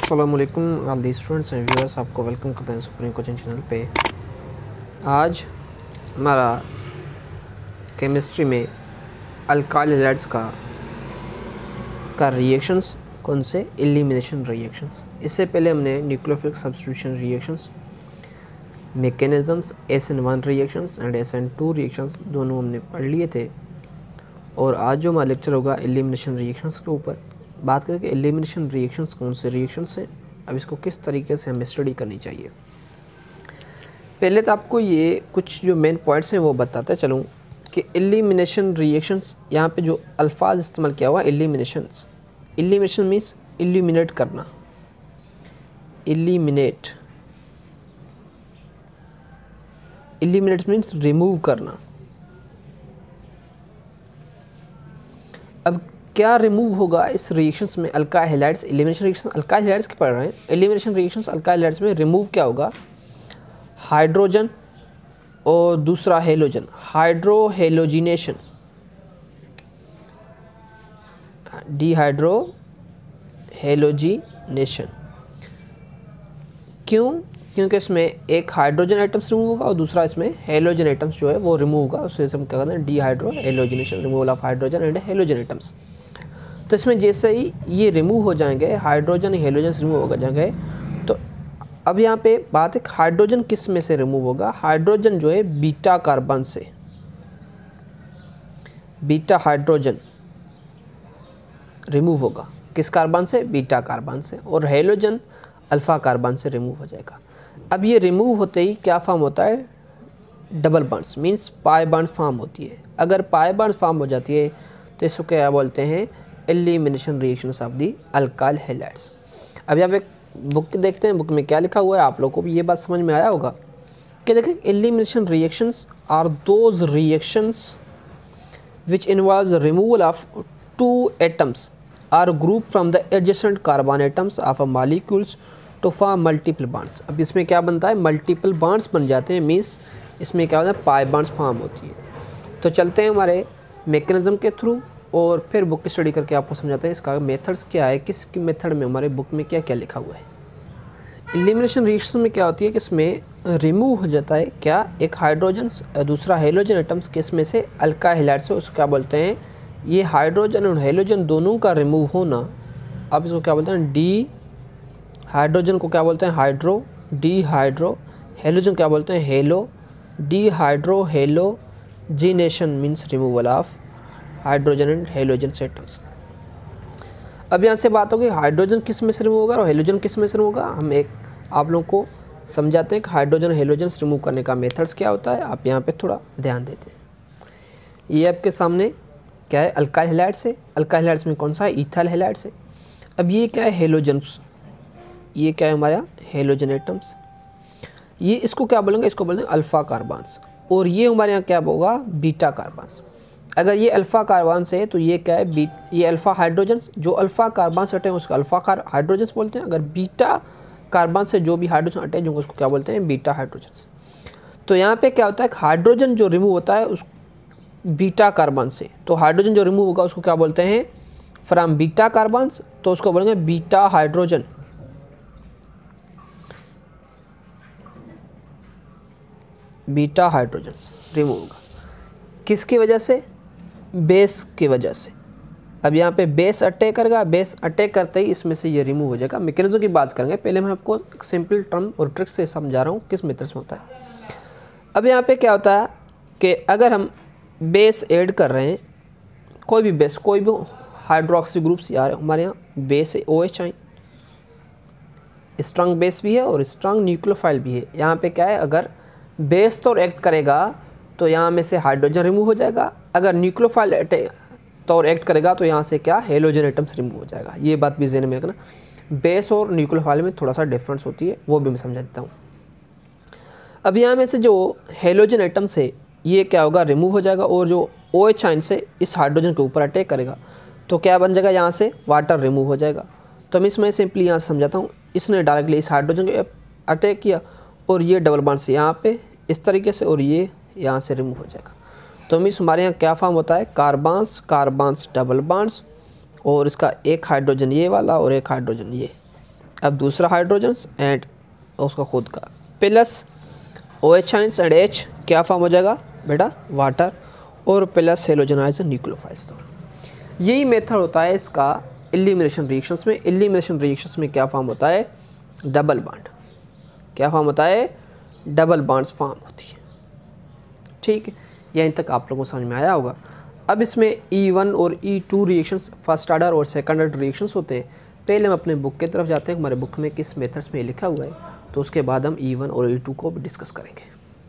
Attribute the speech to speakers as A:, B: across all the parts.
A: अस्सलाम वालेकुम all the students and viewers, आपको वेलकम करते हैं सुप्रीम कोचिंग चैनल पे। आज हमारा केमिस्ट्री में अल्काइल हैलाइड्स का रिएक्शंस कौन से एलिमिनेशन रिएक्शंस। इससे पहले हमने nucleophilic substitution reactions, mechanisms, SN1 reactions and SN2 reactions दोनों हमने पढ़ लिए थे। और आज जो हमारा लेक्चर होगा एलिमिनेशन रिएक्शंस के ऊपर बात करें कि एलिमिनेशन रिएक्शंस कौन से रिएक्शंस हैं, अब इसको किस तरीके से हमें स्टडी करनी चाहिए। पहले तो आपको ये कुछ जो मेन पॉइंट्स हैं वो बताते चलूँ कि एलिमिनेशन रिएक्शंस, यहाँ पे जो अल्फाज इस्तेमाल किया हुआ एलिमिनेशंस, एलिमिनेशन मीन्स इल्यूमिनेट करना, एलिमिनेट मीन्स रिमूव करना। अब क्या रिमूव होगा इस रिएक्शंस में alkyl halides, elimination reaction alkyl halides की पढ़ रहे हैं। एलिमिनेशन रिएक्शंस अल्काइल हैलाइड्स में रिमूव क्या होगा, हाइड्रोजन और दूसरा हेलोजन, हाइड्रोहेलोजिनेशन, डिहाइड्रोहेलोजिनेशन। क्यों? क्योंकि इसमें एक हाइड्रोजन आइटम्स रिमूव होगा और दूसरा इसमें हेलोजन आइटम्स जो है वो रिमूव होगा, उससे हम क्या कहते हैं dehydrohalogenation, removal of hydrogen and halogen items. तो इसमें जैसे ही ये रिमूव हो जाएंगे, हाइड्रोजन हेलोजन रिमूव हो जाएंगे, तो अब यहाँ पे बात है हाइड्रोजन किस में से रिमूव होगा। हाइड्रोजन जो है बीटा कार्बन से, बीटा हाइड्रोजन रिमूव होगा। किस कार्बन से? बीटा कार्बन से। और हेलोजन अल्फा कार्बन से रिमूव हो जाएगा। अब ये रिमूव होते ही क्या फॉर्म होता है, double bonds, means pi bond form होती है। अगर पाई बॉन्ड फॉर्म हो जाती है तो इसको क्या बोलते हैं, elimination reactions of the alkyl halides. अब यहाँ पे बुक देखते हैं, बुक में क्या लिखा हुआ है, आप लोगों को भी ये बात समझ में आया होगा कि देखें elimination reactions are those reactions which involves removal of two atoms or group from the adjacent carbon atoms of a molecules to form multiple bonds. अब इसमें क्या बनता है, मल्टीपल बॉन्ड्स बन जाते हैं, मीन्स इसमें क्या होता है, पाई बॉन्ड्स फॉर्म होती है। तो चलते हैं हमारे मैकेनिज्म के थ्रू और फिर बुक की स्टडी करके आपको समझाते हैं इसका मेथड्स क्या है, किस मेथड में हमारे बुक में क्या क्या लिखा हुआ है। एलिमिनेशन रिएक्शन में क्या होती है कि इसमें रिमूव हो जाता है क्या, एक हाइड्रोजन दूसरा हेलोजन एटम्स के इसमें से अल्काइल हैलाइड्स से, उसको क्या बोलते हैं, ये हाइड्रोजन और हेलोजन दोनों का रिमूव होना। अब इसको क्या बोलते हैं, डी हाइड्रोजन को क्या बोलते हैं, हाइड्रो, डी हाइड्रो, हेलोजन क्या बोलते हैं, halo, dehydrohalogenation means removal of hydrogen and halogen atoms. अब यहाँ से बात होगी हाइड्रोजन किस में से रिमूव होगा और हेलोजन किस में से रिमूव होगा। हम एक आप लोगों को समझाते हैं कि हाइड्रोजन हेलोजन रिमूव करने का मेथड्स क्या होता है, आप यहाँ पे थोड़ा ध्यान देते हैं। ये आपके सामने क्या है, अल्काइल हैलाइड्स है। अल्काइल हैलाइड्स में कौन सा है, इथाइल हैलाइड्स है। अब ये क्या है, हेलोजन्स, ये क्या है हमारा हेलोजन एटम्स, ये इसको क्या बोलेंगे, इसको बोलेंगे अल्फा कार्बन्स। और ये हमारे यहाँ क्या होगा, बीटा कार्बन्स। अगर ये अल्फा कार्बन से है तो ये क्या है, ये अल्फा हाइड्रोजन्स, जो अल्फा कार्बन से हटे हैं उसको अल्फा हाइड्रोजन्स बोलते हैं। अगर बीटा कार्बन से जो भी हाइड्रोजन हटे हैं उसको क्या बोलते हैं, बीटा हाइड्रोजन्स। तो यहाँ पे क्या होता है, हाइड्रोजन जो रिमूव होता है उस बीटा कार्बन से, तो हाइड्रोजन जो रिमूव होगा उसको क्या बोलते हैं, फ्रॉम बीटा कार्बन्स, तो उसको बोलेंगे beta hydrogen. Beta hydrogens remove होगा किसकी वजह से, बेस की वजह से। अब यहाँ पे बेस अटैक करेगा, बेस अटैक करते ही इसमें से ये रिमूव हो जाएगा। मैकेनिज्म की बात करेंगे, पहले मैं आपको एक सिंपल टर्म और ट्रिक से समझा रहा हूँ किस मेथड से होता है। अब यहाँ पे क्या होता है कि अगर हम बेस ऐड कर रहे हैं, कोई भी बेस, कोई भी हाइड्रोक्सी ग्रुप्स, यार हमारे यहाँ बेस है OH आइन, स्ट्रॉन्ग बेस भी है और स्ट्रॉन्ग न्यूक्लियोफाइल भी है। यहाँ पे क्या है, अगर बेस तो एक्ट करेगा तो यहाँ में से हाइड्रोजन रिमूव हो जाएगा, अगर न्यूक्लियोफाइल तो एक्ट करेगा तो यहाँ से क्या, हेलोजन एटम्स रिमूव हो जाएगा। ये बात भी ज़हन में रखना, बेस और न्यूक्लियोफाइल में थोड़ा सा डिफरेंस होती है, वो भी मैं समझा देता हूँ। अब यहाँ में से जो हेलोजन एटम्स है ये क्या होगा, रिमूव हो जाएगा, और जो OH आइन से इस हाइड्रोजन के ऊपर अटैक करेगा तो क्या बन जाएगा, यहाँ से वाटर रिमूव हो जाएगा। तो मैं इसमें सिंपली यहाँ से समझाता हूँ, इसने डायरेक्टली इस हाइड्रोजन के अटैक किया और ये डबल बॉन्ड से यहाँ पे इस तरीके से, और ये यहाँ से रिमूव हो जाएगा। तो मीन्स हमारे यहाँ क्या फॉर्म होता है, कार्बन्स, कार्बन्स डबल बॉन्ड्स, और इसका एक हाइड्रोजन ये वाला और एक हाइड्रोजन ये, अब दूसरा हाइड्रोजन्स एंड उसका खुद का plus OH ions and H क्या फॉर्म हो जाएगा बेटा वाटर, और प्लस हेलोजनाइज न्यूक्लियोफाइल्स। तो यही मेथड होता है इसका एलिमिनेशन रिएक्शंस में। एलिमिनेशन रिएक्शंस में क्या फॉर्म होता है डबल बॉन्ड, क्या फॉर्म होता है डबल बॉन्ड्स फॉर्म होती है। ठीक है, यहीं तक आप लोगों को समझ में आया होगा। अब इसमें E1 और E2 रिएक्शंस फर्स्ट ऑर्डर और सेकंड ऑर्डर रिएक्शंस होते हैं। पहले हम अपने बुक की तरफ जाते हैं, हमारे बुक में किस मेथड्स में लिखा हुआ है, तो उसके बाद हम E1 और E2 को भी डिस्कस करेंगे।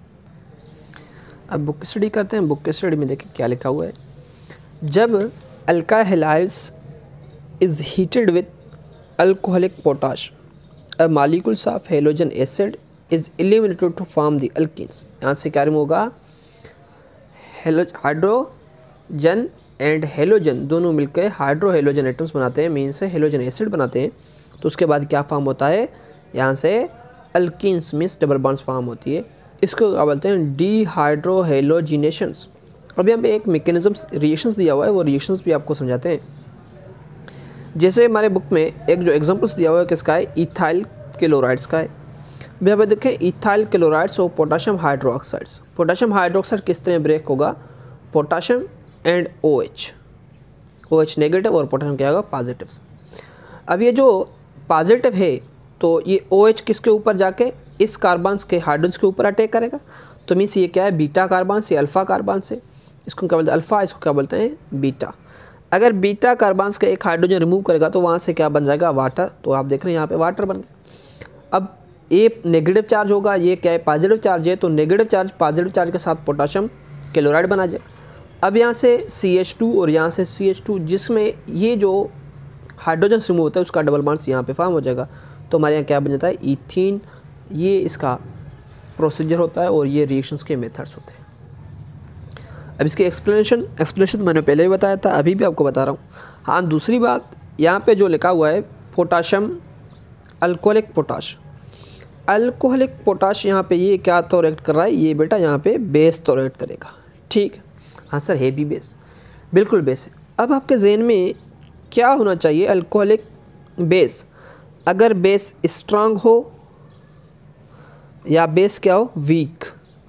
A: अब बुक स्टडी करते हैं। बुक स्टडी में देखें क्या लिखा हुआ है। जब alkyl halides is heated with alcoholic potash, a molecules of halogen acid is eliminated to form the alkenes. यहाँ से क्या होगा हाइड्रोजन एंड हेलोजन दोनों मिलकर हाइड्रो हेलोजन एटम्स बनाते हैं, मीन से हेलोजन एसिड बनाते हैं। तो उसके बाद क्या फॉर्म होता है यहाँ से alkenes means double bonds form होती है। इसको क्या बोलते हैं डीहाइड्रो हेलोजिनेशंस। अब यहाँ पे एक मैकेनिज्म्स रिएक्शंस दिया हुआ है, वो रिएक्शंस भी आपको समझाते हैं। जैसे हमारे बुक में एक जो एग्जांपल्स दिया हुआ है किसका है इथाइल क्लोराइड्स का है। यहाँ पे देखें इथाइल क्लोराइड्स और पोटाशियम हाइड्रोक्साइड्स। पोटाशियम हाइड्रोक्साइड किस तरह ब्रेक होगा पोटाशियम एंड OH नेगेटिव और पोटाशियम क्या होगा पॉजिटिव्स। अब ये जो पॉजिटिव है तो ये OH किसके ऊपर जाके इस कार्बन्स के हाइड्रोजन के ऊपर अटैक करेगा, तो मीन्स ये क्या है बीटा कार्बन से अल्फा कार्बन से, इसको क्या बोलते हैं अल्फा, इसको क्या बोलते हैं बीटा। अगर बीटा कार्बन्स का एक हाइड्रोजन रिमूव करेगा तो वहाँ से क्या बन जाएगा वाटर। तो आप देख रहे हैं यहाँ पे वाटर बन गया। अब ये नेगेटिव चार्ज होगा, ये क्या है पॉजिटिव चार्ज है, तो नेगेटिव चार्ज पॉजिटिव चार्ज के साथ पोटाशियम क्लोराइड बना जाएगा। अब यहाँ से CH2 और यहाँ से CH2 जिसमें ये जो हाइड्रोजन रिमूव होता है उसका डबल बॉन्ड्स यहाँ पे फॉर्म हो जाएगा। तो हमारे यहाँ क्या बन जाता है इथीन। ये इसका प्रोसीजर होता है और ये रिएक्शंस के मेथड्स होते हैं। अब इसके एक्सप्लेनेशन मैंने पहले भी बताया था, अभी भी आपको बता रहा हूँ। हाँ दूसरी बात यहाँ पे जो लिखा हुआ है potassium alcoholic potash, alcoholic potash यहाँ पे ये क्या तो रिएक्ट कर रहा है, ये बेटा यहाँ पे बेस तो रिएक्ट करेगा। ठीक, हाँ सर हेवी बेस, बिल्कुल बेस है। अब आपके जहन में क्या होना चाहिए अल्कोहलिक बेस, अगर बेस स्ट्रांग हो या बेस क्या हो वीक।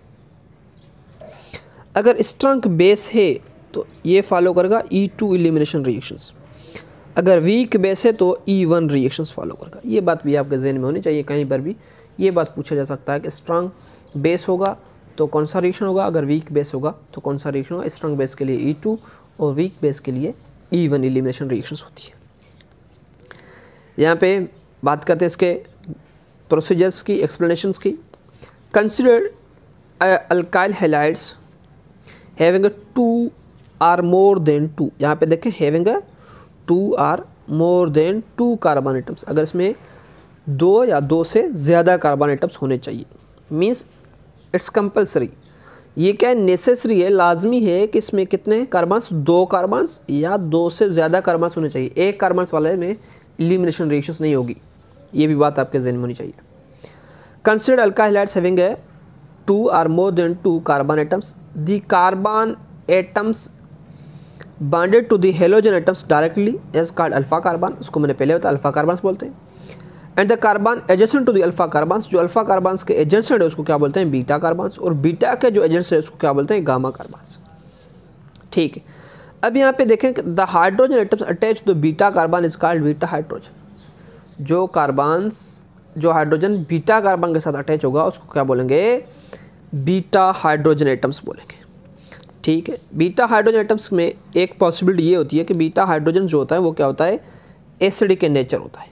A: अगर स्ट्रांग बेस है तो ये फॉलो करेगा E2 एलिमिनेशन रिएक्शंस, अगर वीक बेस है तो E1 रिएक्शंस फॉलो करेगा। ये बात भी आपके जहन में होनी चाहिए, कहीं पर भी ये बात पूछा जा सकता है कि स्ट्रांग बेस होगा तो कौन सा रिएक्शन होगा, अगर वीक बेस होगा तो कौन सा रिएक्शन होगा। स्ट्रांग बेस के लिए E2 और वीक बेस के लिए E1 एलिमिनेशन रिएक्शंस होती है। यहाँ पे बात करते हैं इसके प्रोसीजर्स की, एक्सप्लेनेशंस की। Consider alkyl halides having 2 or more than 2, यहाँ पे देखें having 2 or more than 2 carbon atoms, अगर इसमें 2 या 2 से ज़्यादा कार्बन एटम्स होने चाहिए, मीन्स इट्स कंपलसरी। ये क्या है नेसेसरी है, लाजमी है कि इसमें कितने कार्बन्स 2 कार्बन्स या 2 से ज़्यादा कार्बन्स होने चाहिए। एक कार्बन्स वाले में एलिमिनेशन रिएक्शंस नहीं होगी, ये भी बात आपके जहन में होनी चाहिए। Consider alkyl halides having 2 or more than 2 carbon atoms, the carbon atoms bonded to the halogen atoms directly as called alpha carbon, उसको मैंने पहले बताया अल्फा कार्बन्स बोलते हैं। And the carbon adjacent to the alpha carbons, जो alpha carbons के adjacent है उसको क्या बोलते हैं बीटा कार्बन्स, और बीटा के जो एजेंट्स है उसको क्या बोलते हैं गामा कार्बन्स। ठीक है, अब यहाँ पे देखें the hydrogen atoms attach to beta carbon is called beta hydrogen. जो कार्बन्स जो हाइड्रोजन बीटा कार्बन के साथ अटैच होगा उसको क्या बोलेंगे बीटा हाइड्रोजन एटम्स बोलेंगे। ठीक है, बीटा हाइड्रोजन एटम्स में एक पॉसिबिलिटी ये होती है कि बीटा हाइड्रोजन जो होता है वो क्या होता है एसिडिक इन नेचर होता है।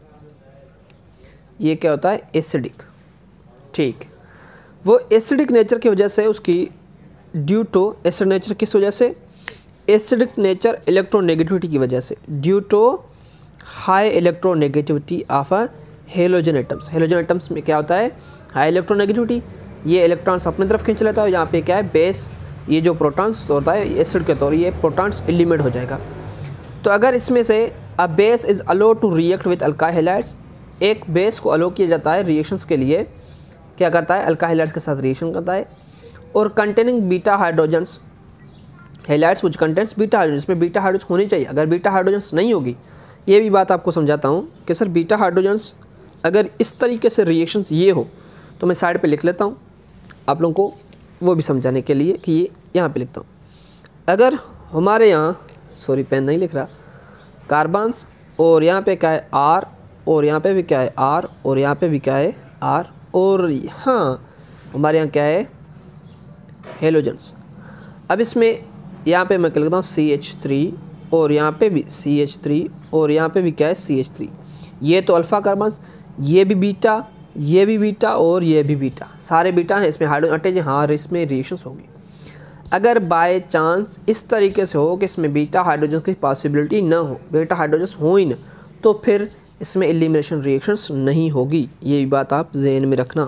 A: ये क्या होता है एसिडिक। ठीक, वो एसिडिक नेचर की वजह से उसकी ड्यू टू एसिड नेचर किस वजह से एसिडिक नेचर इलेक्ट्रोनेगेटिविटी की वजह से, due to high electronegativity of a halogen atoms. Halogen atoms में क्या होता है हाई इलेक्ट्रोनेगेटिविटी, ये इलेक्ट्रॉन्स अपनी तरफ खींच लेता है। यहाँ पे क्या है बेस, ये जो प्रोटॉन्स होता है एसिड के तौर ये प्रोटॉन्स एलिमिनेट हो जाएगा। तो अगर इसमें से a base is allow to react with alkyl halides, एक बेस को अलो किया जाता है रिएक्शंस के लिए, क्या करता है अल्काइल हैलाइड्स के साथ रिएक्शन करता है, और containing beta hydrogens halides which contents beta hydrogens, में बीटा हाइड्रोजन होनी चाहिए। अगर बीटा हाइड्रोजन्स नहीं होगी, ये भी बात आपको समझाता हूँ कि सर बीटा हाइड्रोजन्स अगर इस तरीके से रिएक्शंस ये हो तो मैं साइड पे लिख लेता हूँ आप लोगों को वो भी समझाने के लिए कि ये यहाँ पे लिखता हूँ। अगर हमारे यहाँ, सॉरी पेन नहीं लिख रहा, कार्बन्स और यहाँ पे क्या है R, और यहाँ पे भी क्या है R, और यहाँ पे भी क्या है R, और हाँ हमारे यहाँ क्या है हेलोजन्स। अब इसमें यहाँ पे मैं क्या लिखता हूँ CH3, और यहाँ पे भी CH3, और यहाँ पे भी क्या है CH3। ये तो अल्फ़ा कार्बन्स, ये भी बीटा, ये भी बीटा, और ये भी बीटा, सारे बीटा हैं। इसमें हाइड्रोजन अटैच है, हाँ इसमें रिएक्शंस होगी। अगर बाय चांस इस तरीके से हो कि इसमें बीटा हाइड्रोजन की पॉसिबिलिटी ना हो, बीटा हाइड्रोजन हो ही ना, तो फिर इसमें एलिमिनेशन रिएक्शंस नहीं होगी। ये भी बात आप जहन में रखना।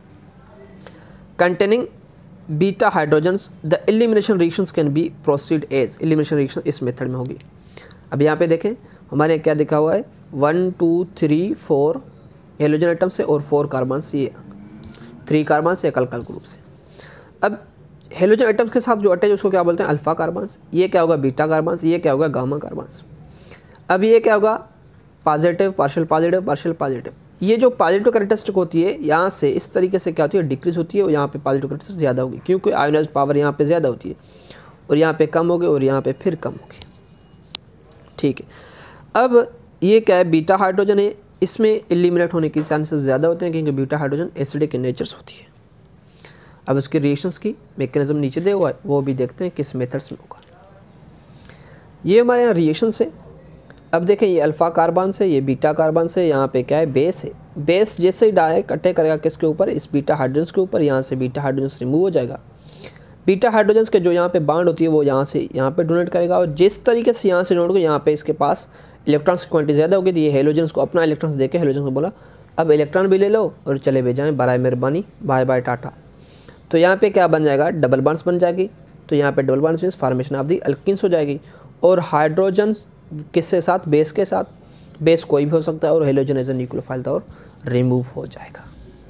A: Containing beta hydrogens the elimination reactions can be proceed as, elimination reaction इस मेथड में होगी। अब यहाँ पे देखें हमारे यहाँ क्या लिखा हुआ है 1 2 3 4 हेलोजन आइटम से और 4 कार्बन से, ये 3 कार्बन से अल्काइल ग्रुप से। अब हेलोजन आइटम्स के साथ जो अटैच उसको क्या बोलते हैं अल्फ़ा कार्बन्स, ये क्या होगा बीटा कार्बन्स, ये क्या होगा गामा कार्बन्स। अब ये क्या होगा positive, partial positive, partial positive. ये जो पॉजिटिव कैरेक्टरिस्टिक होती है यहाँ से इस तरीके से क्या होती है डिक्रीज होती है, और यहाँ पे पॉजिटिव कैरेक्टरिस्टिक ज़्यादा होगी क्योंकि आयोनाइज्ड पावर यहाँ पे ज़्यादा होती है, और यहाँ पे कम होगी, और यहाँ पे फिर कम होगी। ठीक है, अब ये क्या है बीटा हाइड्रोजन है, इसमें एलिमिनेट होने के चांसेस ज़्यादा होते हैं क्योंकि beta hydrogen acidic in natures होती है। अब उसके रिएक्शंस की मैकेनिज्म नीचे दिया हुआ है, वो भी देखते हैं किस मेथड्स में होगा। ये हमारे यहाँ रिएक्शंस है। अब देखें ये अल्फ़ा कार्बन से, ये बीटा कार्बन से, यहाँ पे क्या है बेस है। बेस जैसे ही डायरेक्ट अटैक करेगा किसके ऊपर, इस बीटा हाइड्रोजन के ऊपर, यहाँ से बीटा हाइड्रोजन रिमूव हो जाएगा। बीटा हाइड्रोजन के जो यहाँ पे बाउंड होती है वो यहाँ से यहाँ पे डोनेट करेगा, और जिस तरीके से यहाँ से डोनेट को यहाँ पे इसके पास इलेक्ट्रॉन्स की क्वांटिटी ज़्यादा होगी, तो ये हेलोजन्स को अपना इलेक्ट्रॉन्स देके हेलोजन को बोला अब इलेक्ट्रॉन भी ले लो और चले भी जाएँ, बराए मेहरबानी, बाय बाय टाटा। तो यहाँ पे क्या बन जाएगा डबल बॉन्ड्स बन जाएगी। तो यहाँ पे double bonds means formation of the alkenes हो जाएगी, और हाइड्रोजन किसके साथ, बेस के साथ, बेस कोई भी हो सकता है, और हेलोजन एज ए न्यूक्लियोफाइल और रिमूव हो जाएगा।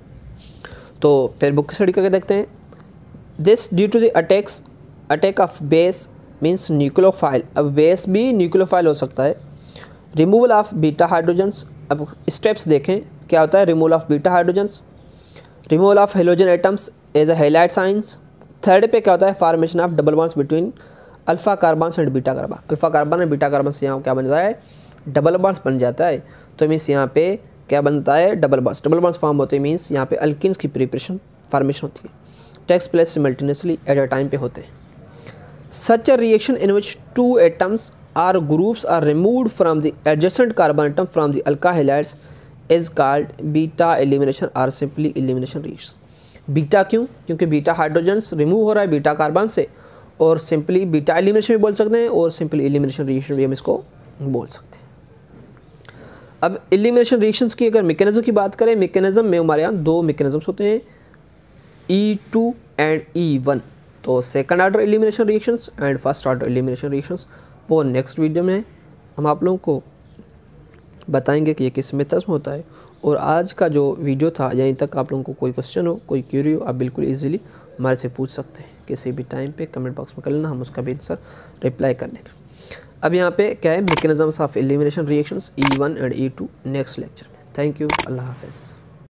A: तो फिर बुक स्टडी करके देखते हैं। This due to the attack of base means nucleophile. अब बेस भी न्यूक्लियोफाइल हो सकता है। रिमूवल ऑफ बीटा हाइड्रोजन्स, अब स्टेप्स देखें क्या होता है। Removal of beta hydrogens, removal of halogen atoms as a halide science. Third पे क्या होता है formation of double bonds between alpha carbon and beta carbon. Alpha carbon and beta carbon से यहाँ क्या बन जाता है डबल बॉन्ड्स बन जाता है। तो मीन्स यहाँ पे क्या बनता है double bonds, double bonds form होते हैं मीन्स यहाँ पे अल्किन्स की प्रिपरेशन फॉर्मेशन होती है, takes place simultaneously at a time पे होते हैं। Such a reaction in which 2 atoms or groups are removed from the adjacent carbon atom from the अल्का halides is called beta elimination or simply elimination reaction. Beta क्यों, क्योंकि beta hydrogens remove हो रहा है beta carbon से, और simply beta elimination भी बोल सकते हैं और सिंपली एलिमिनेशन रिएक्शन भी हम इसको बोल सकते हैं। अब एलिमिनेशन रिएक्शंस की अगर मैकेनिज्म की बात करें, मैकेनिज्म में हमारे यहाँ 2 मैकेनिज्म्स होते हैं E2 एंड E1। तो second order elimination reactions and first order elimination reactions वो नेक्स्ट वीडियो में हम आप लोगों को बताएंगे कि ये किस मेथड में होता है। और आज का जो वीडियो था यहीं तक। आप लोगों को कोई क्वेश्चन हो, कोई क्यूरी हो, आप बिल्कुल इजीली हमारे से पूछ सकते हैं किसी भी टाइम पे, कमेंट बॉक्स में कर लेना, हम उसका भी आंसर रिप्लाई कर लेंगे। अब यहाँ पे क्या है mechanisms of elimination reactions E1 and E2 next lecture में। थैंक यू, अल्लाह हाफ़िज़।